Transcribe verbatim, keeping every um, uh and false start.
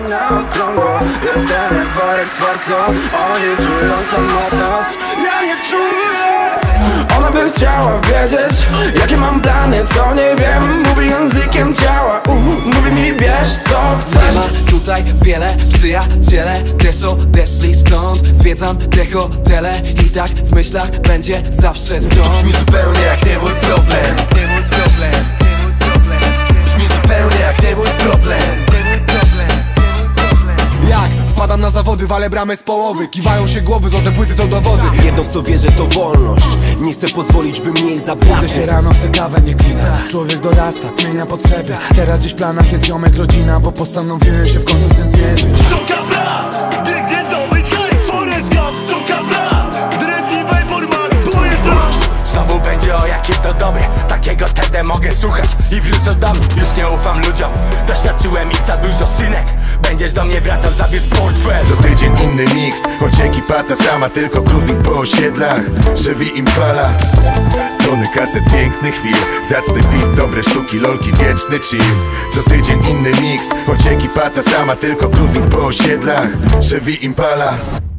żyją na okrągło. Jestem jak worek z forsą, oni czują samotność, ja nie czuję. Ona by chciała wiedzieć, jakie mam plany, co nie wiem. Mówi językiem ciała, uh, mówi mi bierz co chcesz. Nie ma tutaj wiele przyjaciele też odeszli stąd. Zwiedzam te hotele i tak w myślach będzie zawsze to. Brzmi zupełnie jak nie mój problem. Nie mój problem, nie mój problem. Brzmi zupełnie jak nie mój problem. Jak wpadam na zawody, walę bramę z połowy. Kiwają się głowy, złote płyty to dowody. Jedno w co wierzę to wolność. Nie chcę pozwolić, by mnie zabrać. Budzę się rano, chcę kawę, nie klinę. Człowiek dorasta, zmienia potrzeby. Teraz gdzieś w planach jest ziomek, rodzina, bo postanowiłem się w końcu z tym zmierzyć. Suka bra, biegnie zdobyć hype. Forest Gump, suka bra. Dres i Vapor Max, bo jest rush. Znowu będzie o jakie to dobre. Takiego T D mogę słuchać i wrócę do mnie. Już nie ufam ludziom, doświadczyłem ich za dużo, synek. Będziesz do mnie wracał, zabierz portfel. Co tydzień inny mix, choć ekipa ta sama, tylko cruising po osiedlach. Chevy Impala, tony kaset pięknych chwil, zacny beat, dobre sztuki, lolki, wieczny chill. Co tydzień inny mix, choć ekipa ta sama, tylko cruising po osiedlach. Chevy Impala.